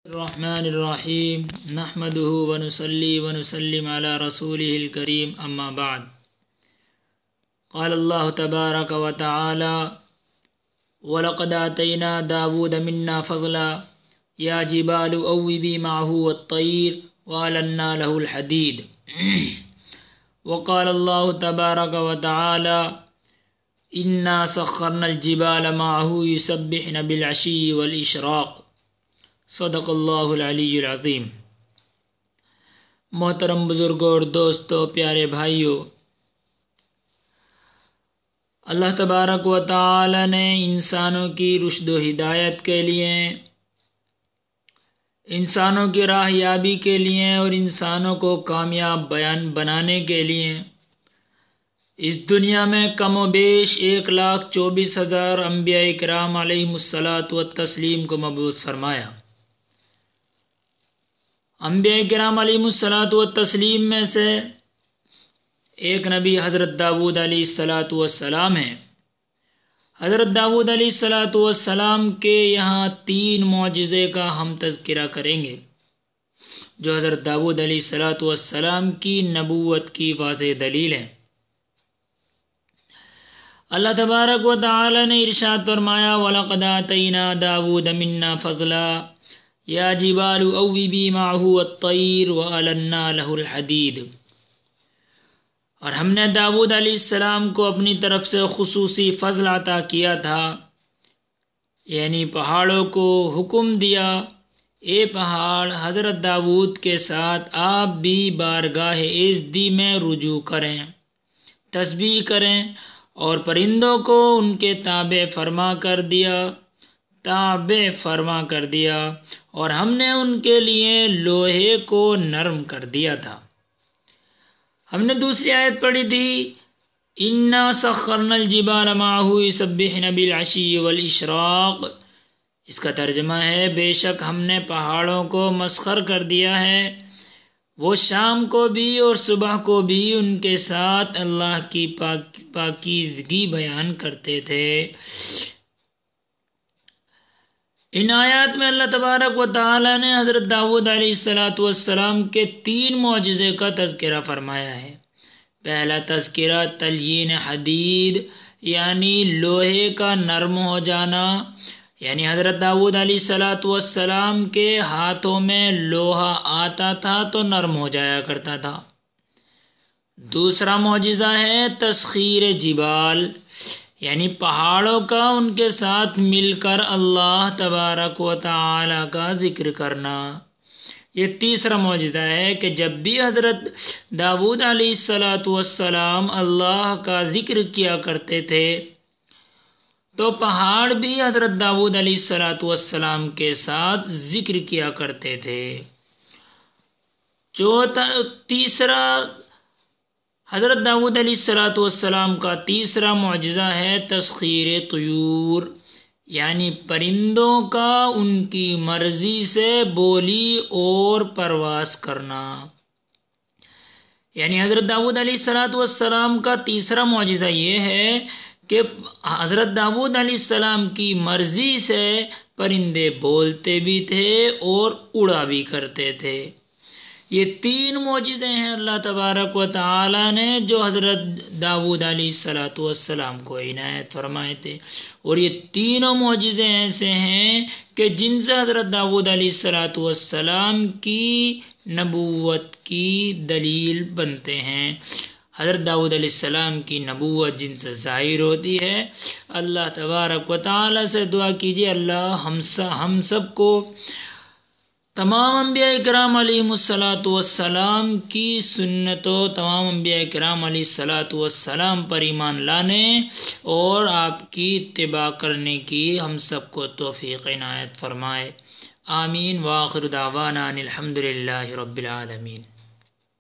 الرحمن الرحیم نحمده ونصلی ونسلم علی رسوله الکریم اما بعد قال اللہ تبارک وتعالی وَلَقَدْ آتَيْنَا دَاوُودَ مِنَّا فَضْلًا يَا جِبَالُ أَوِّبِي مَعَهُ وَالطَّيْرَ وَأَلَنَّا لَهُ الْحَدِيدَ وقال اللہ تبارک وتعالی إِنَّا سَخَّرْنَا الْجِبَالَ مَعَهُ يُسَبِّحْنَ بِالْعَشِيِّ وَالْإِشْرَاقِ صدق اللہ العلی العظیم۔ محترم بزرگوں اور دوستوں، پیارے بھائیوں، اللہ تبارک و تعالی نے انسانوں کی رشد و ہدایت کے لیے، انسانوں کی راہ یابی کے لیے اور انسانوں کو کامیاب بنانے کے لیے اس دنیا میں کم و بیش 1,24,000 انبیاء کرام علیہم الصلاۃ والتسلیم کو مبعوث فرمایا۔ انبیاء کرام علیہم الصلاۃ والتسلیم میں سے ایک نبی حضرت داؤد علیہ الصلاۃ والسلام ہیں۔ حضرت داؤد علیہ الصلاۃ والسلام کے یہاں 3 معجزے کا ہم تذکرہ کریں گے جو حضرت داؤد علیہ الصلاۃ والسلام کی نبوت کی واضح دلیل ہیں۔ اللہ تبارک و تعالی نے ارشاد فرمایا وَلَقَدْ آتَيْنَا دَاوُودَ مِنَّا فَضْلًا يَا جِبَالُ أَوِّبِي مَعَهُ وَالطَّيْرَ وَأَلَنَّا لَهُ الْحَدِيدَ، اور ہم نے داؤد علیہ السلام کو اپنی طرف سے خصوصی فضل عطا کیا تھا، یعنی پہاڑوں کو حکم دیا اے پہاڑ حضرت داؤد کے ساتھ آپ بھی بارگاہ عزتی میں رجوع کریں، تسبیح کریں، اور پرندوں کو ان کے تابع فرما کر دیا اور ہم نے ان کے لیے لوہے کو نرم کر دیا تھا۔ ہم نے دوسری آیت پڑھی تھی اِنَّا سَخَّرْنَا الْجِبَالَ مَعَهُ يُسَبِّحْنَ بِالْعَشِيِّ وَالْإِشْرَاقِ، اس کا ترجمہ ہے بے شک ہم نے پہاڑوں کو مسخر کر دیا ہے، وہ شام کو بھی اور صبح کو بھی ان کے ساتھ اللہ کی پاکیزگی بیان کرتے تھے۔ ان آیات میں اللہ تبارک و تعالی نے حضرت داؤد علیہ الصلاۃ والسلام کے 3 معجزے کا تذکرہ فرمایا ہے۔ پہلا تذکرہ تلین حدید یعنی لوہے کا نرم ہو جانا، یعنی حضرت داؤد علیہ الصلاۃ والسلام کے ہاتھوں میں لوہا آتا تھا تو نرم ہو جایا کرتا تھا۔ دوسرا معجزہ ہے تسخیر جبال، یعنی پہاڑوں کا ان کے ساتھ مل کر اللہ تبارک و تعالی کا ذکر کرنا۔ یہ تیسرا معجزہ ہے کہ جب بھی حضرت داؤد علیہ الصلاۃ والسلام اللہ کا ذکر کیا کرتے تھے تو پہاڑ بھی حضرت داؤد علیہ الصلاۃ والسلام کے ساتھ ذکر کیا کرتے تھے۔ تیسرا حضرت داؤد علیہ الصلاۃ والسلام کا تیسرا معجزہ ہے تسخیر طیور، یعنی پرندوں کا ان کی مرضی سے بولی اور پرواز کرنا۔ یعنی حضرت داؤد علیہ الصلاۃ والسلام کا تیسرا معجزہ یہ ہے کہ حضرت داؤد علیہ السلام کی مرضی سے پرندے بولتے بھی تھے اور اڑا بھی کرتے تھے۔ یہ 3 معجزے ہیں اللہ تبارک و تعالی نے جو حضرت داؤد علیہ الصلاۃ والسلام کو عنایت فرمائے تھے، اور یہ تینوں معجزے ایسے ہیں کہ جن سے حضرت داؤد علیہ الصلاۃ والسلام کی نبوت کی دلیل بنتے ہیں۔ حضرت داؤد علیہ السلام کی نبوت جن سے ظاہر ہوتی ہے۔ اللہ تبارک و تعالی سے دعا کیجیے اللہ ہم سب کو تمام انبیاء کرام علیہم الصلاۃ والسلام کی سنتوں، تمام انبیاء کرام علیہ الصلاۃ والسلام پر ایمان لانے اور آپ کی اتباع کرنے کی ہم سب کو توفیق عنایت فرمائے۔ آمین۔ وآخر دعوانا ان الحمد للہ رب العالمین۔